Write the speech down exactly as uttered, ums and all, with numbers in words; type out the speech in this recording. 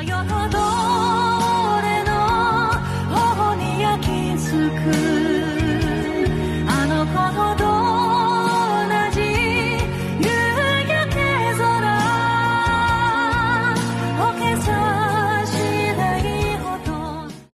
夜のどれの頬に焼き付く